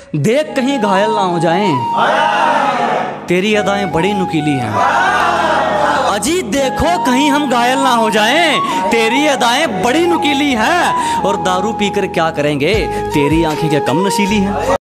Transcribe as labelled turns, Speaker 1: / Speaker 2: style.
Speaker 1: देख कहीं घायल ना हो जाएं, तेरी अदाएं बड़ी नुकीली हैं। अजी देखो कहीं हम घायल ना हो जाएं, तेरी अदाएं बड़ी नुकीली हैं। और दारू पीकर क्या करेंगे, तेरी आंखें क्या कम नशीली हैं।